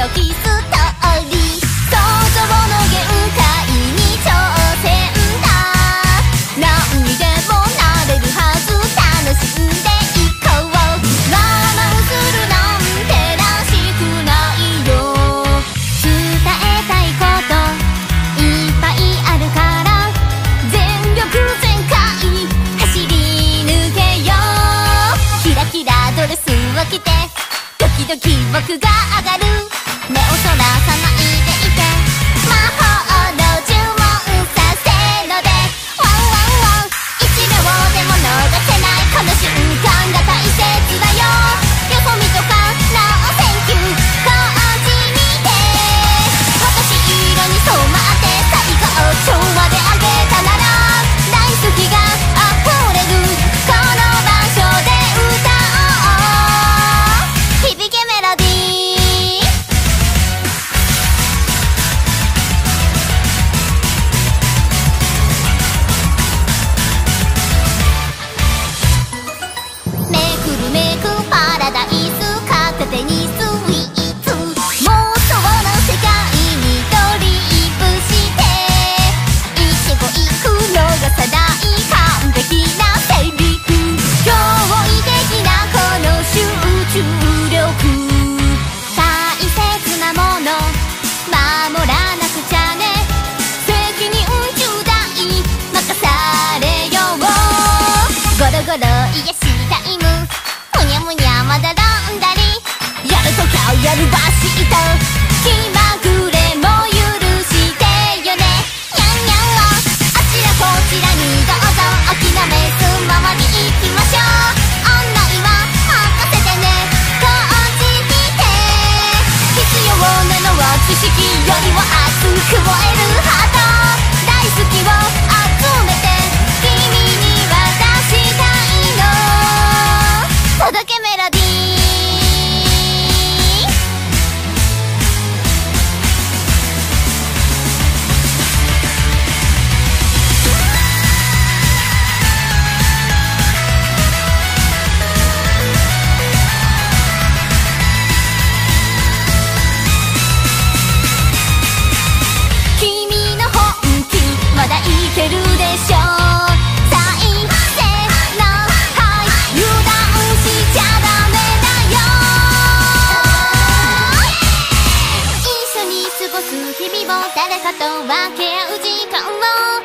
きストーリー、想像の限界に挑戦だ。何にでもなれるはず、楽しんでいこう。我慢するなんてらしくないよ。伝えたいこといっぱいあるから、全力全開走り抜けよう。キラキラドレスを着てドキドキ僕が上がる。目をそらさないでいて、魔法の呪文させのでワンワンワン。一秒でも逃せないこの瞬間が大切だよ。よそ見とかノーセンキューこっち見て、私色に染まって最高潮まで上げたなら、大好きが溢れるこの場所で歌おう。響けメロディー。めくるめくパラダイス片手にスイーツ、妄想の世界にドリープして、一期行くのが定い完璧なセリフ、驚異的なこの集中力。大切なもの守らなくちゃね、責任重大任されよう。ゴロゴロ癒しタイム、むにゃむにゃまだらんだり、やるときゃやるばしと気まぐれも許してよね。にゃんにゃんはあちらこちらにどうぞお気のめすままに行きましょう。案内は任せてねこっち来て、必要なのは知識よりも熱く燃えるハート、大好きを集めて君に渡したいの。届けメロディー。君の本気まだいけるでしょう。最低な油断しちゃダメだよ。一緒に過ごす日々を誰かと分け合う時間を